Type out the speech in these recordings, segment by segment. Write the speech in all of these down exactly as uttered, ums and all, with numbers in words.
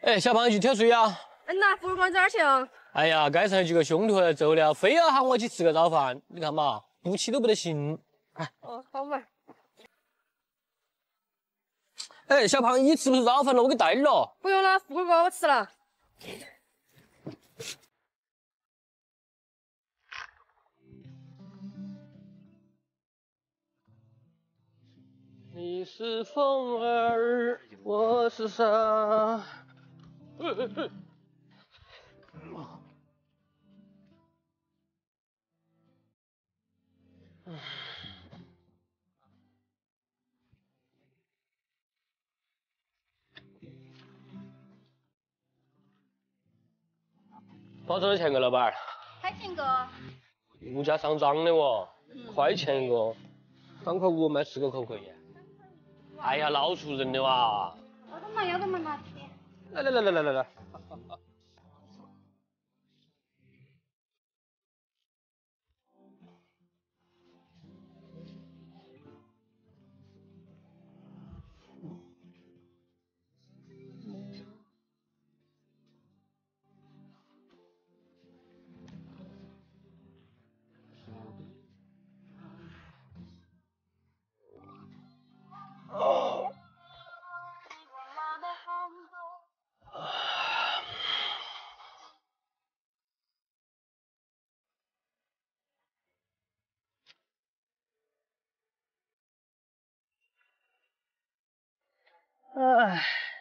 哎，小胖去挑水呀！ 嗯呐，服务员咋去啊？ 哎呀，街上有几个兄弟回来走了，非要喊我去吃个早饭。你看嘛，不去都不得行。哎， 哦，好嘛。 哎，小胖，你吃不吃早饭了？我给带了。 不用了，富贵哥，我吃了。 你是风儿，我是沙。嘿嘿嘿。包多少钱个老板儿？ 开钱个。 物价上涨的哦，块钱一个，三块五卖四个可不可以？哎呀，闹出人的哇！ 要得嘛，要得嘛，拿去。 来来来来来来来。哦。唉。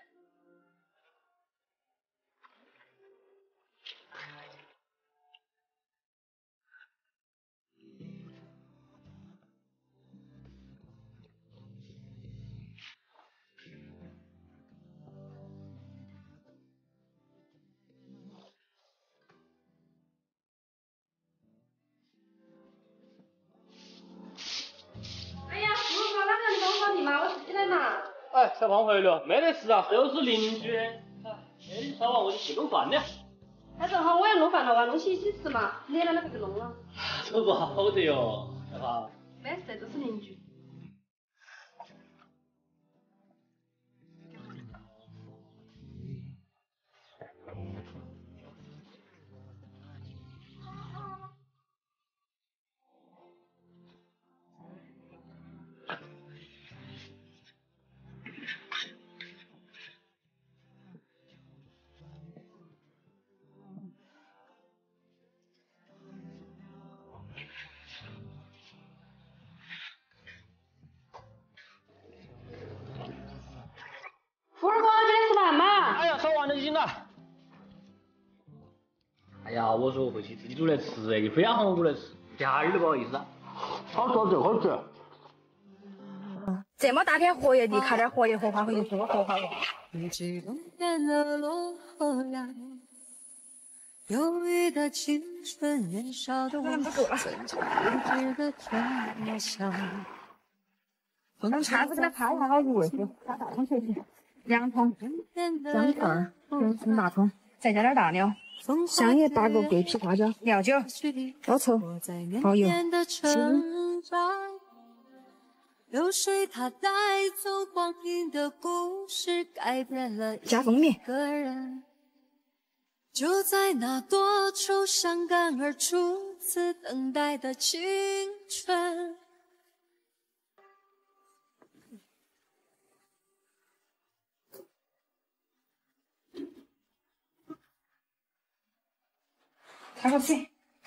哎呀，富贵哥，哪个你帮我扫地嘛？我自己来拿。 哎，小胖回来了，没得事啊，又是邻居。哎，你稍晚我就去弄饭呢。 那正好我要弄饭了，哇，弄起一起吃嘛，你呢那个就弄了。 这不好的哟，小胖。 没事，都是邻居。富二哥，你来吃饭嘛？ 哎呀，烧完了已经了。哎呀，我说回去自己煮来吃，哎，你非要喊我过来吃，一点儿都不好意思。好吃，好吃，好吃。 这么大片荷叶地，看点荷叶荷花回去做荷花吧。忧郁的青春，年少的我，曾经无知的这么想。用叉子给它拍一下，好入味去。加大葱去，两葱，姜片，人参大葱，再加点大料，香叶八个，桂皮花椒，料酒，老抽，蚝油，流水它带走光阴的故事，改变了加蜂蜜。就在那多愁善感而初次等待的青春。开个屁，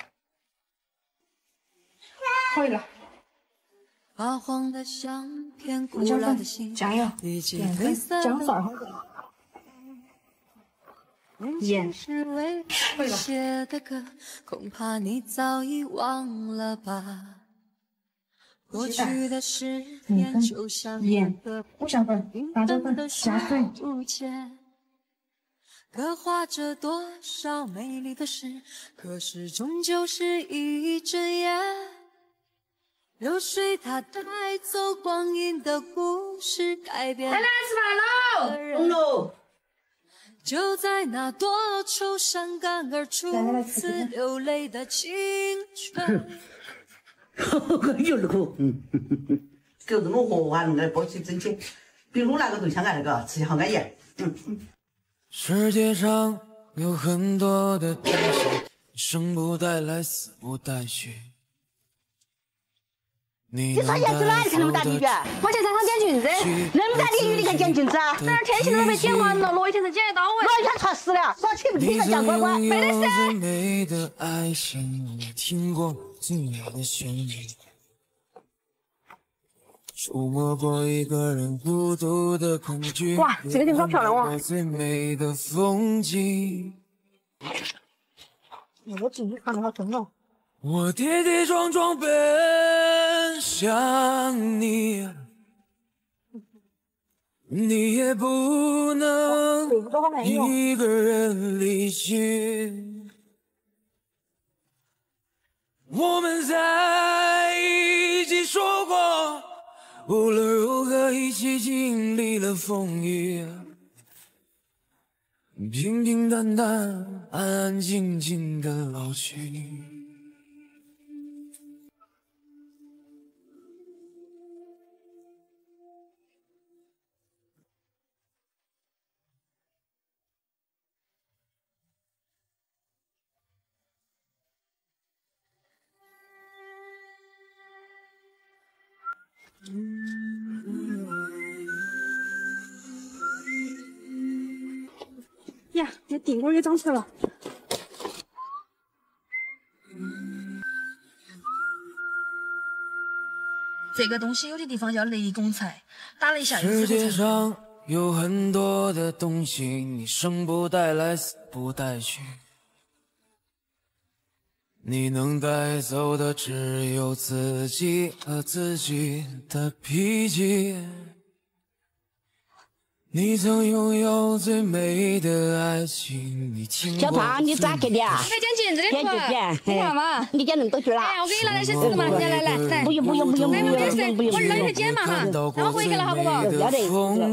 可以了。发黄的相片，古老的心，酱油、淀粉、姜蒜好多。盐，会了。恐怕你早已忘了吧。过去的誓言就像盐、五香粉、辣椒粉加水。刻画着多少美丽的事，可是终究是一阵烟。流水它带走光阴的故事，改变。来来吃饭喽！懂喽。就在那多愁善感而初次流泪的青春。 有那个，嗯，狗这么活啊，弄个波起整起，比如那个对象啊，那个吃起好安逸，嗯嗯。 世界上有很多的东西，生不带来，死不带去。你你穿鞋去哪里去那么大地卷？ 我去菜场捡菌子， 那么大地雨你看捡菌子啊？ 这儿天气都被捡完了，落一天才捡得到哎。 我一天穿死了，说起不听个讲乖乖， 没得事。最美的爱情，我听过最美的旋律，触摸过一个人孤独的恐惧。 哇，这个地方漂亮哦！ 最美的风景。 我自己看的好真哦。 我跌跌撞撞奔向你，你也不能一个人离去。我们在一起说过，无论如何一起经历了风雨，平平淡淡，安安静静的老去。 呀，这顶锅也长出来了。 这个东西有的地方叫雷公菜，打了一下世界上有很多的东西，你生不带来，死不带去。你能带走的只有自己和自己的脾气。你曾拥有最美的爱情，你听过。 小胖，你咋给的啊？ 还捡菌子的捡块， 捡， 你看嘛。 你捡那么多句了？ 哎，我给你拿点些吃的嘛，来来来来。 不用不用不用不用不用不用。 我让你去捡嘛哈，然后回去了好不好？ 要得。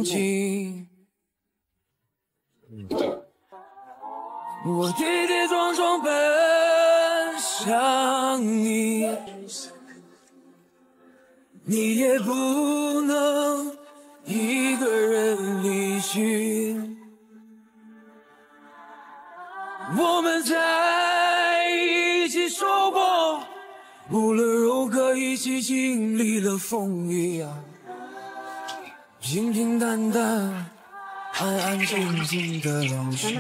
我跌跌撞撞奔向你，你也不能一个人离去。我们在一起说过，无论如何一起经历了风雨啊，平平淡淡，安安静静的老去。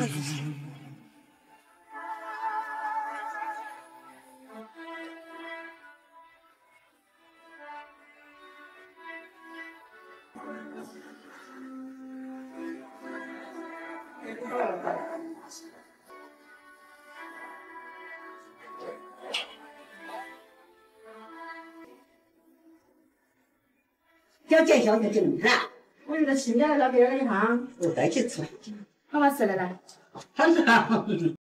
要见小姐就能看。 我觉得新的那边的一行， 我带去吃。 好好吃的来。 好吃啊！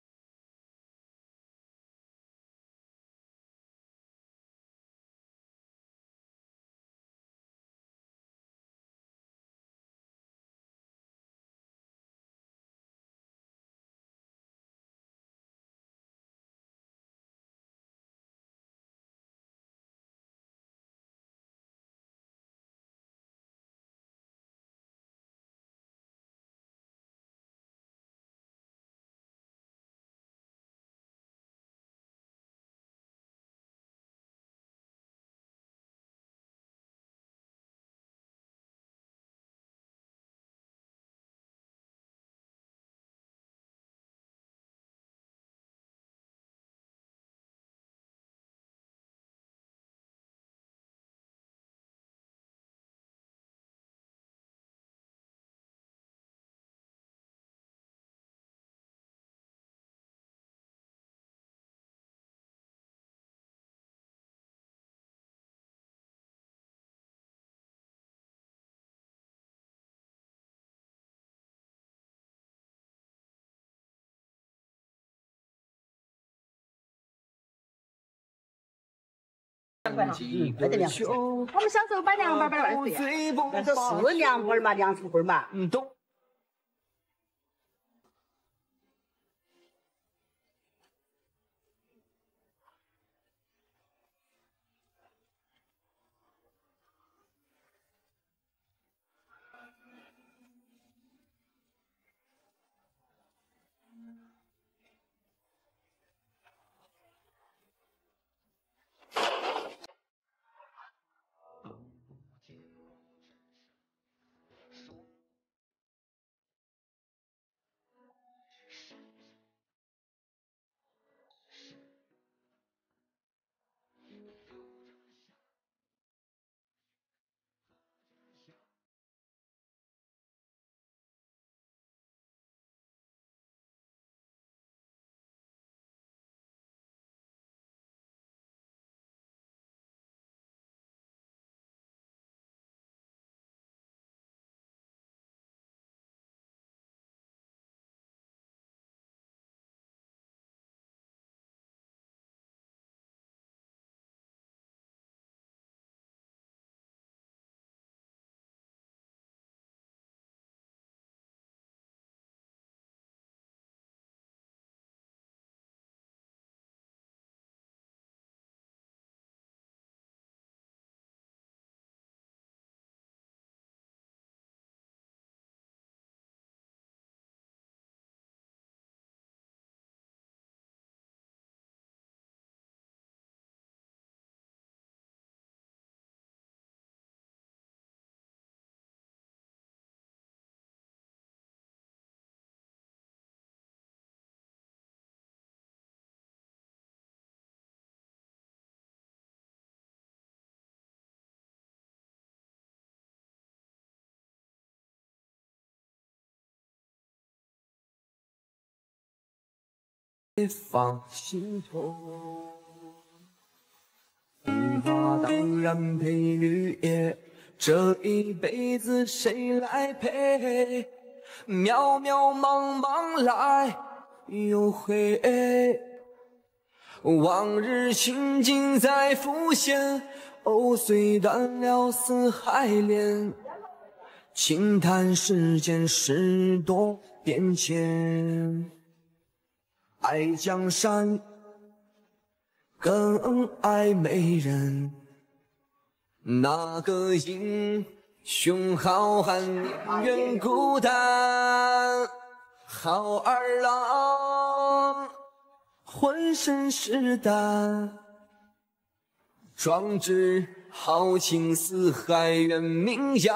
两块哈，嗯，没得两块。 我们小时候摆凉板摆二十岁， 那是是凉棍嘛，凉醋棍嘛。 嗯，懂。 放心头。无法当然陪绿叶，这一辈子谁来陪？渺渺茫茫来又回，往日情景再浮现。藕虽断了丝还连，轻叹世间事多变迁。爱江山更爱美人，那个英雄好汉宁愿孤单。好儿郎浑身是胆，壮志豪情四海远名扬。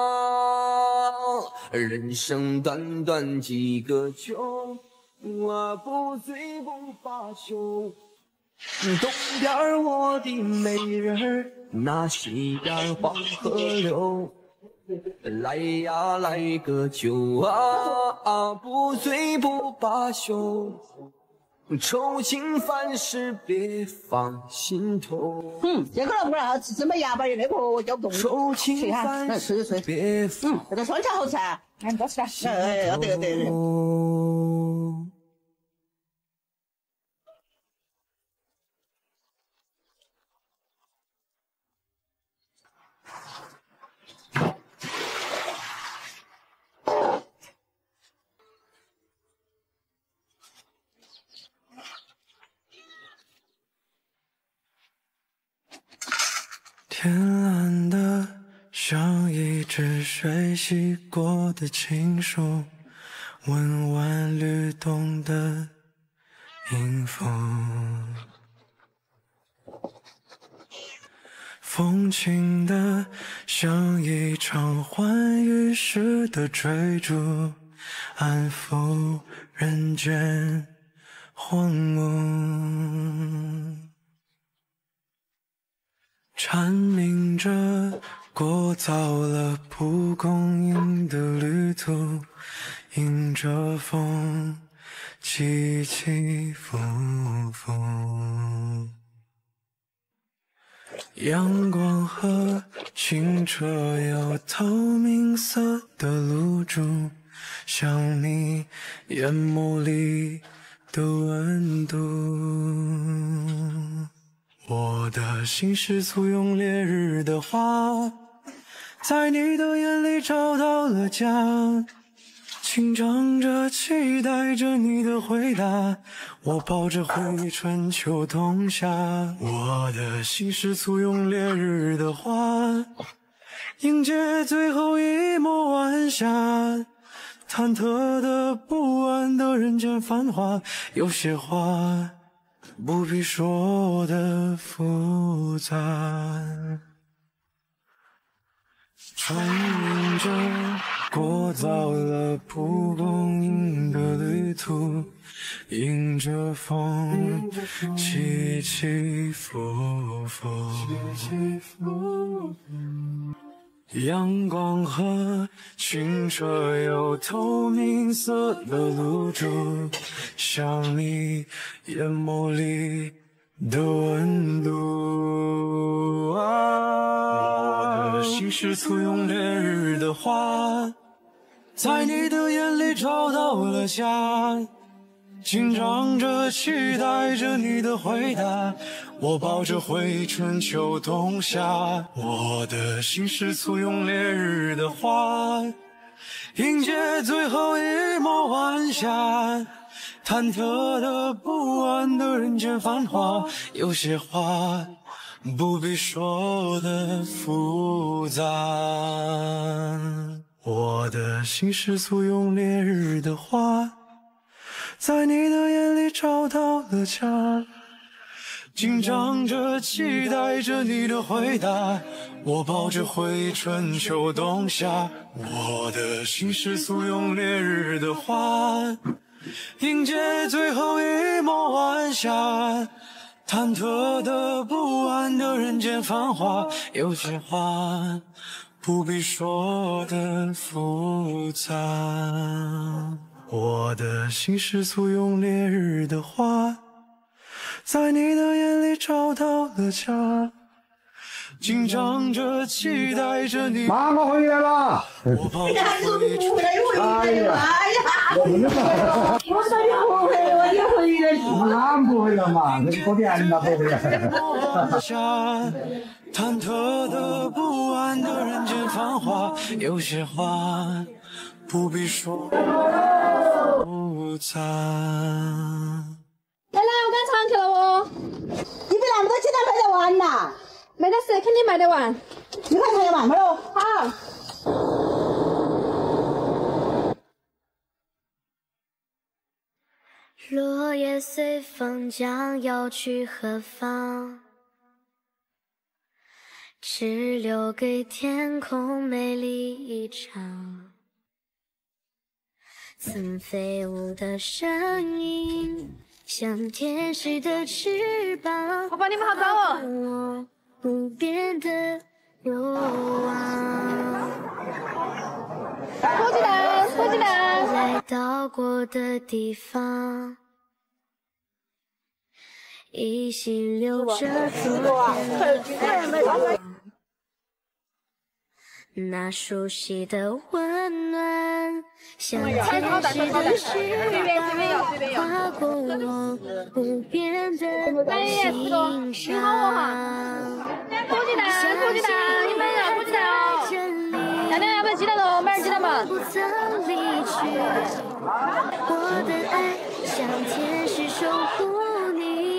人生短短几个秋，我不醉不罢休。东边我的美人儿，那西边黄河流。来呀来个酒啊，不醉不罢休。愁情烦事别放心头。 嗯，这个老妹儿啊，怎么哑巴的那个我叫不动。 愁情烦事别放。 嗯，这个酸菜好吃啊，来你多吃点。哎哎，对对对。 天蓝的像一只水洗过的情书，温婉律动的音符，风轻的像一场欢愉时的追逐，安抚人间荒芜。蝉鸣着过早了蒲公英的旅途，迎着风起起伏伏。阳光和清澈有透明色的露珠，像你眼眸里的温度。我的心是簇拥烈日的花，在你的眼里找到了家，紧张着期待着你的回答，我抱着回春秋冬夏。我的心是簇拥烈日的花，迎接最后一抹晚霞，忐忑的不安的人间繁华，有些话不必说的复杂。穿越着过早了蒲公英的旅途，迎着风起起伏伏。阳光和清澈有透明色的露珠，像你眼眸里的温度啊。我的心是簇拥烈日的花，在你的眼里找到了家，紧张着期待着你的回答，我抱着回春秋冬夏。我的心是簇拥烈日的花，迎接最后一抹晚霞，忐忑的不安的人间繁华，有些话不必说的复杂。我的心是簇拥烈日的花，在你的眼里找到了家，紧张着期待着你的回答，我抱着回春秋冬夏。我的心是簇拥烈日的花，迎接最后一抹晚霞，忐忑的不安的人间繁华，有些话不必说的复杂。我的心是簇拥烈日的花，在你的眼里找到了家，紧张着期待着你。 妈，我回来了。 我跑出一出。 哎呀，我说你不回来，我就回来。 哪不回来嘛？这过年了不回来。 忐忑的不安的人间繁华，有些话不必说复杂。 奶奶，我赶场去了哦。 你比那么多鸡蛋卖得完呐？ 没得事，肯定卖得完。 你看卖得完没有？ 好。 落叶随风将要去何方？只留给天空美丽一场。曾飞舞的声音，像天使的翅膀。 爸爸，你们好早哦。 我不变的流亡。 火鸡蛋，火鸡蛋。 来到过的地方。依稀留着昨天的那熟悉的温暖，像天使的翅膀，划过我不变的心上。 火鸡蛋，火鸡蛋，你们要火鸡蛋哦。娘娘要不要鸡蛋喽？买点鸡蛋吧。 不曾离去，我的爱像天使守护你。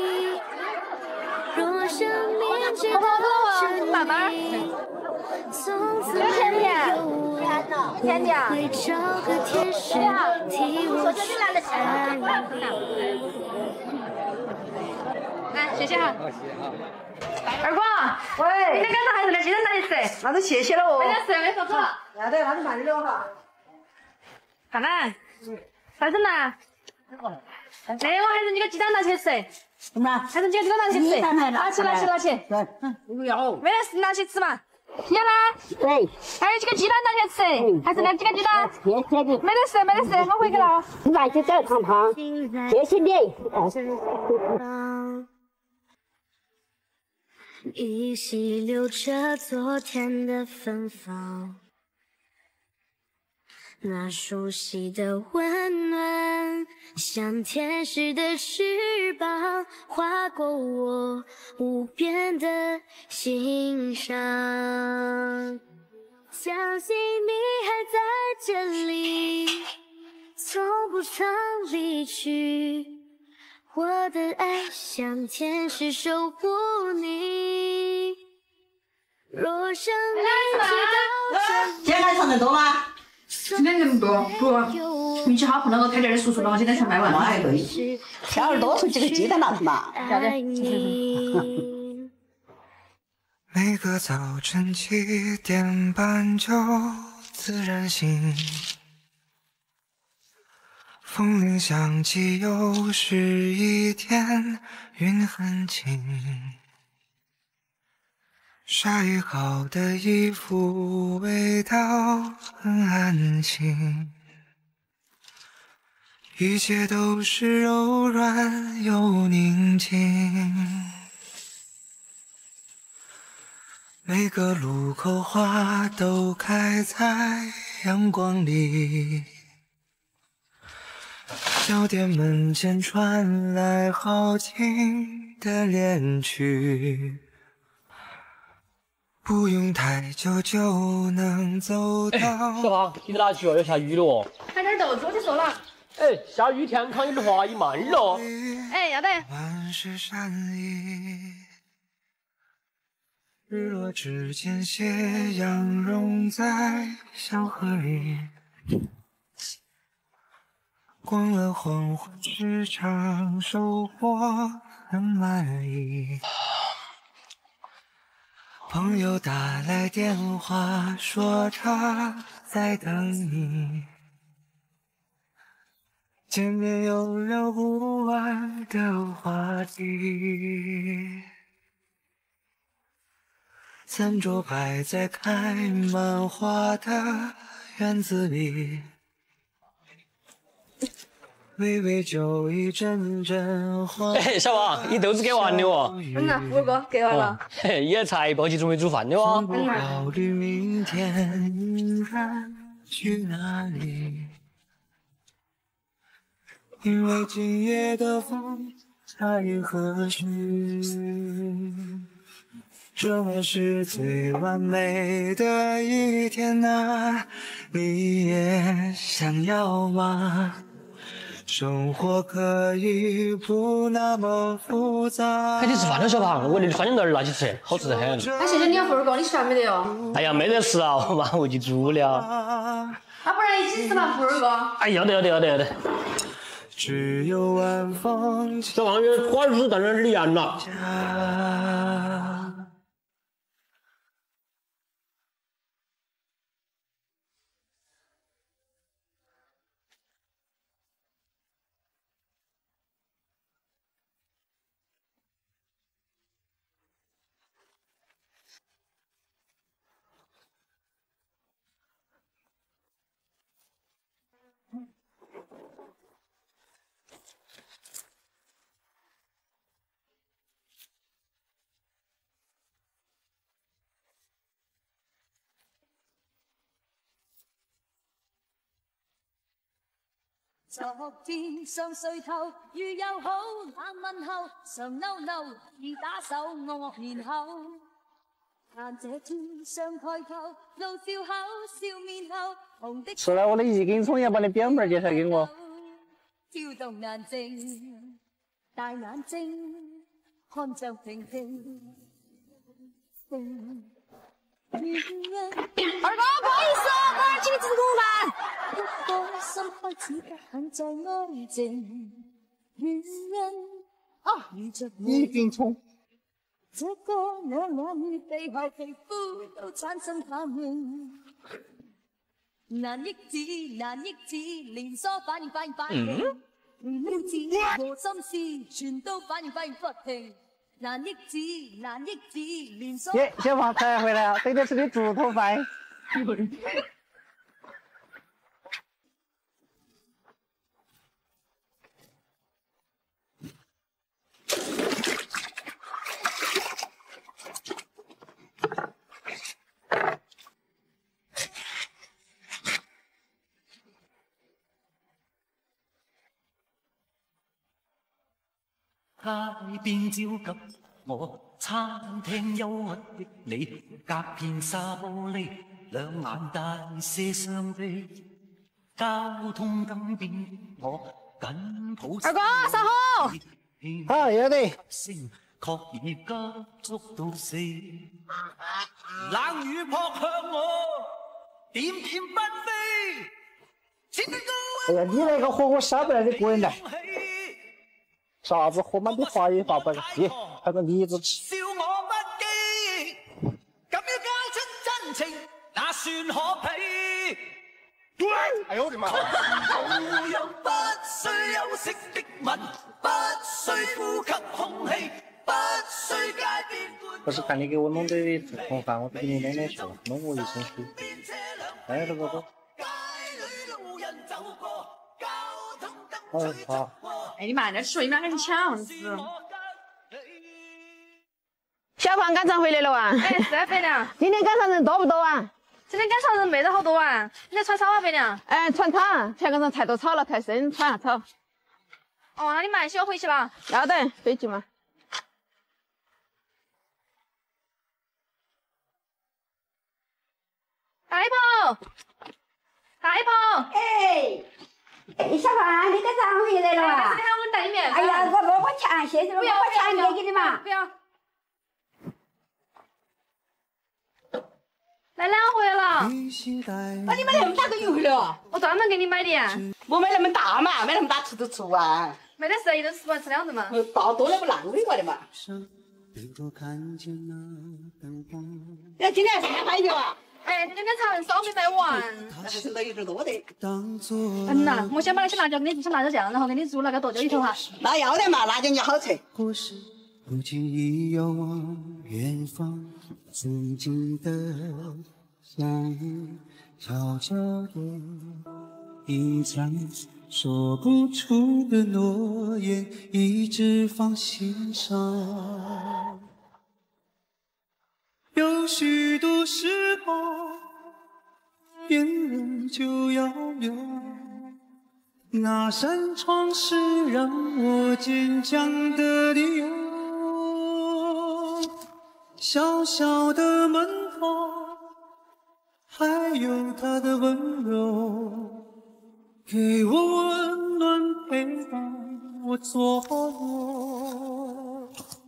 若生命只等着你，从此没有我，会找个天使替我去爱你。 来，谢谢哈。二哥，喂，今天赶上还是来鸡蛋拿去吃。 那就谢谢了哦。 没得事，没说错。 要得，那就慢点了哈。 看来，快点来。那我还是你个鸡蛋拿去吃。 怎么了？ 还是你个鸡蛋拿去吃。拿去，拿去，拿去。 对，嗯，不要。 没得事，拿去吃嘛。听见啦？ 对。 还有几个鸡蛋拿去吃，还是那几个鸡蛋？ 谢谢你。 没得事，没得事，我回去了。 你慢些走，胖胖。谢谢你。 依稀留着昨天的芬芳，那熟悉的温暖，像天使的翅膀，划过我无边的心上。相信你还在这里，从不曾离去。我的爱像天使守护你。若生命直到这里。 今天来唱得多吗？ 今天人不多，不，运气好碰到个开店的叔叔，然后今天全卖完了。 那还可以，挑儿多出几个鸡蛋拿去嘛。 爱你。 每个早晨七点半就自然醒，风铃响起，又是一天，云很轻。晒好的衣服，味道很安心。一切都是柔软又宁静。每个路口花都开在阳光里。小店门前传来好听的恋曲，不用太久就能走到。 哎，小胖，你在哪去哦？要下雨了哦。 买点豆子，我去说了。 哎，下雨天康有点滑，一慢了。 哎，要得。 万事善意，日落之前，斜阳融在小河里。逛了黄昏市场，收获很满意。朋友打来电话，说他在等你。见面有聊不完的话题。餐桌摆在开满花的院子里。 微微就一阵阵花。 哎，小王，你豆子给完了哦？ 嗯呐，五哥给完了。 嘿，也才抱起准备煮饭的哦。 不考虑明天应该去哪里，因为今夜的风才何须。这是最完美的一天啊，你也想要吗？生活可以不那么复杂。 快去吃饭了，小胖，我那酸豇豆儿拿去吃，好吃得很。 那谢谢你啊，富二哥，你吃饭没得哟？ 哎呀，没得吃啊，我马上回去煮了。 那不然一起吃嘛，富二哥？ 哎，要得要得要得要得。 只有晚风。 小胖，这花儿子在那儿凉了。 昨天上睡透，如友好冷問候，常嬲嬲已打手惡惡年後，但這天上抬頭，露笑口笑面後，紅的。 吃了我的一根葱，要把你表妹介紹給我。 跳動難靜，大眼睛看着平平。二哥，不好意思啊，我要請你吃午飯。一個心開始不肯再安靜，原因啊遇着一根葱。 這個兩眼地下皮膚都產生反應，難抑制難抑制，連鎖反應反應反應，連標誌和心思全都反應反應不停。難抑制，難抑制，連鎖。 耶，小胖才回來了，這個是你豬頭飯。 街邊焦急，我餐廳憂鬱的你，隔片紗玻璃，兩眼大些傷悲。交通更變的我，緊抱二哥，三號。 好，有的。 聲確已急速到死，冷雨撲向我，點點不飛。 哎呀，你那個火鍋下不來，你個人來。啥子喝滿的話也發不來，耶，還個梨子吃。 笑我不羈，咁要交出真情，那算可比？ 哎呦我的媽！ 無用不需休息的吻，不需呼吸空氣，不需街邊觀。 不是看你給我弄的豬頭飯，我給你弄點說，弄我一身水。哎，這個都。哎好。 哎，你慢點吃，你們兩個人搶子。小胖趕場回來了啊！哎，是啊，白娘。今天趕場人多不多啊？今天趕場人沒得好多啊！你在穿草啊，白娘？哎，穿草，前个人太多草了，太深，穿下草。哦，那你慢些，我回去了。要得，回去嘛。大炮，大炮， 哎。哎，小胖，你赶场回来了啊？ 今天我带你面。 哎呀，我我我抢，谢谢我，我抢面给你嘛。 不要。奶奶，我回来了。 那你买那么大个鱼回来哦？ 我专门给你买的。 我买那么大嘛，买那么大吃都吃不完。 没得事，一顿吃不完吃两顿嘛。 倒多了不浪费我的嘛。哎，今天还买酒啊？ 哎，今天跟常人少没卖完， 那是吃的有点多的。 嗯呐，我先把那些辣椒给你做成辣椒酱，然后给你煮那个剁椒鱼头哈。 那要得嘛，辣椒你好吃。 不经意遥望远方，静静的相遇，悄悄的隐藏。 说不出的诺言一直放心上。有许多时候变人就要留，那扇窗是让我坚强的理由。小小的门缝还有它的温柔，给我温暖陪伴我左右。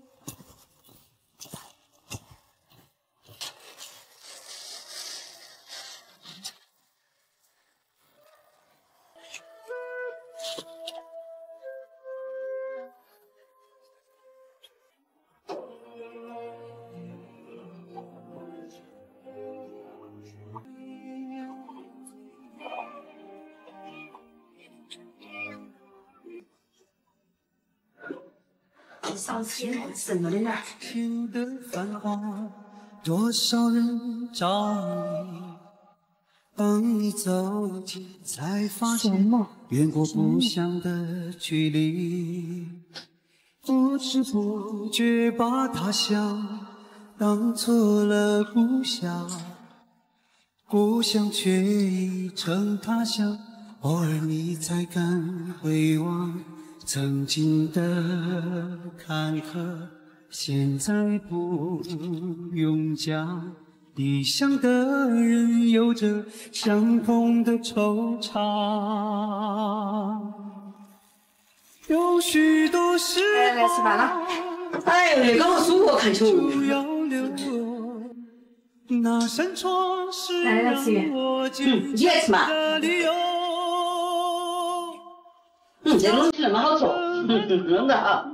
上次生了的呢。 天的繁华，多少人着迷，当你走近，才发现远过不相的距离。不知不觉把他乡当作了故乡，故乡却已成他乡。偶尔你才敢回望曾经的坎坷，现在不用讲，异乡的人有着相同的惆怅。有许多时候， 来来吃饭了。哎呦，那个好舒服，看球。 那扇窗是来来吃饭。嗯，你来吃嘛。嗯，这个东西那么好做，嗯嗯，弄得好。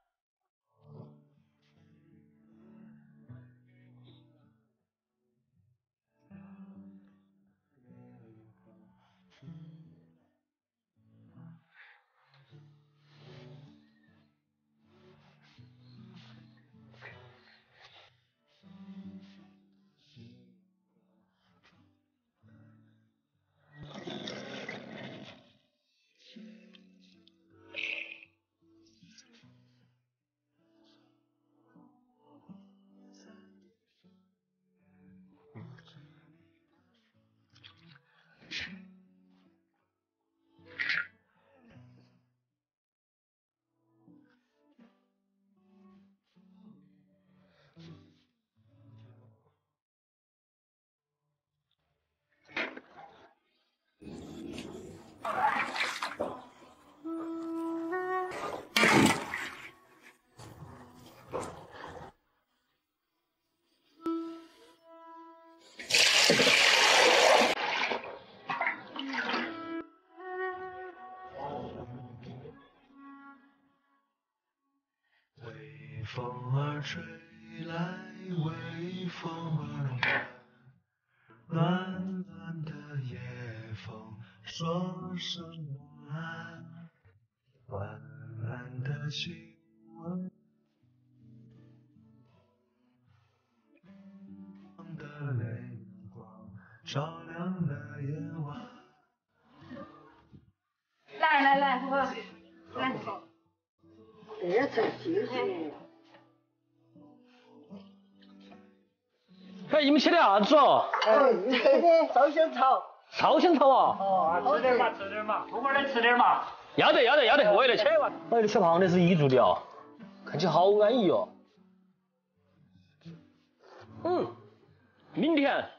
微风儿吹来，微风儿来，暖暖的夜风说声晚安，晚安的亲吻，的泪光照亮了夜晚。 来来来，喝，来。 这才精神。 哎，你们吃的啥子哦？ 哎，你吃的烧香草。 烧香草啊？ 哦，吃点嘛，吃点嘛，我们来吃点嘛。 要得要得要得，我也来吃嘛。哎，这小胖的是彝族的哦，看起好安逸哦。嗯，明天。